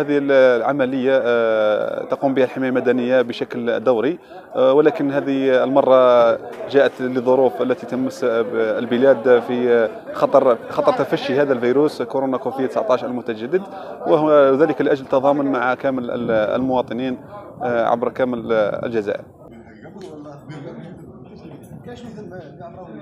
هذه العملية تقوم بها الحماية المدنية بشكل دوري، ولكن هذه المرة جاءت لظروف التي تمس البلاد في خطر تفشي هذا الفيروس كورونا كوفيد 19 المتجدد، وذلك لأجل تضامن مع كامل المواطنين عبر كامل الجزائر.